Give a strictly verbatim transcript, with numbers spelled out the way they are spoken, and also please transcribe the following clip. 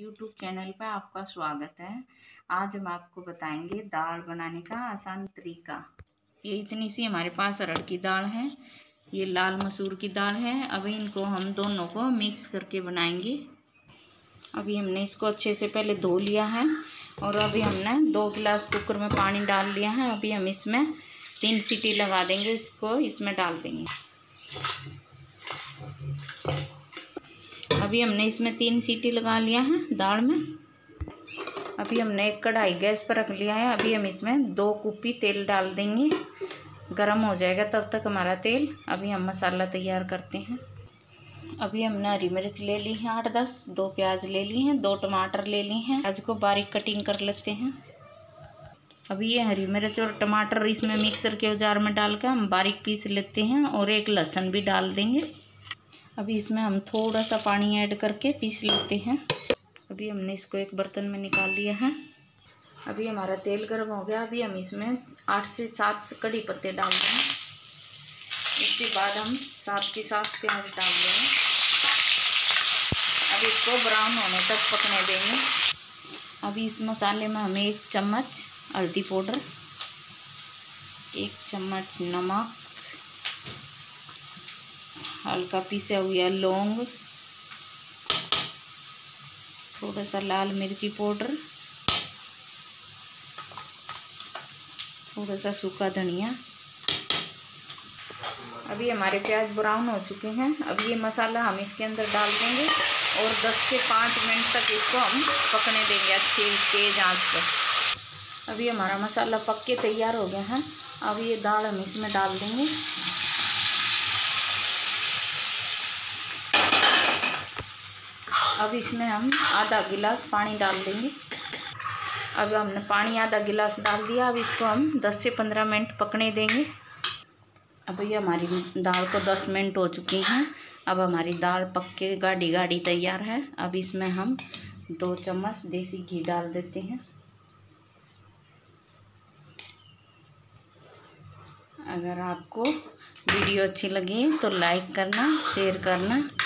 YouTube channel पर आपका स्वागत है। आज हम आपको बताएंगे दाल बनाने का आसान तरीका। ये इतनी सी हमारे पास अरहर की दाल है, ये लाल मसूर की दाल है। अभी इनको हम दोनों को मिक्स करके बनाएंगे। अभी हमने इसको अच्छे से पहले धो लिया है और अभी हमने दो गिलास कुकर में पानी डाल लिया है। अभी हम इसमें तीन सीटी लगा देंगे, इसको इसमें डाल देंगे। अभी हमने इसमें तीन सीटी लगा लिया है दाल में। अभी हमने एक कढ़ाई गैस पर रख लिया है। अभी हम इसमें दो कुप्पी तेल डाल देंगे, गरम हो जाएगा तब तक हमारा तेल। अभी हम मसाला तैयार करते हैं। अभी हमने हरी मिर्च ले ली है आठ दस, दो प्याज ले ली हैं, दो टमाटर ले ली हैं। प्याज को बारीक कटिंग कर लेते हैं। अभी ये हरी मिर्च और टमाटर इसमें मिक्सर के औजार में डालकर हम बारीक पीस लेते हैं और एक लहसुन भी डाल देंगे। अभी इसमें हम थोड़ा सा पानी ऐड करके पीस लेते हैं। अभी हमने इसको एक बर्तन में निकाल लिया है। अभी हमारा तेल गर्म हो गया। अभी हम इसमें आठ से सात कड़ी पत्ते डाल देंगे। इसके बाद हम सात की सात प्याज डाल देंगे। अब इसको ब्राउन होने तक पकने देंगे। अभी इस मसाले में हमें एक चम्मच हल्दी पाउडर, एक चम्मच नमक, हल्का पिसा हुआ लौंग, थोड़ा सा लाल मिर्ची पाउडर, थोड़ा सा सूखा धनिया। अभी हमारे प्याज ब्राउन हो चुके हैं। अब ये मसाला हम इसके अंदर डाल देंगे और दस से पाँच मिनट तक इसको हम पकने देंगे अच्छी तेज आंच पर। अभी हमारा मसाला पक के तैयार हो गया है। अब ये दाल हम इसमें डाल देंगे। अब इसमें हम आधा गिलास पानी डाल देंगे। अब हमने पानी आधा गिलास डाल दिया। अब इसको हम दस से पंद्रह मिनट पकने देंगे। अब ये हमारी दाल को दस मिनट हो चुकी हैं। अब हमारी दाल पक के गाढ़ी गाढ़ी तैयार है। अब इसमें हम दो चम्मच देसी घी डाल देते हैं। अगर आपको वीडियो अच्छी लगी तो लाइक करना, शेयर करना।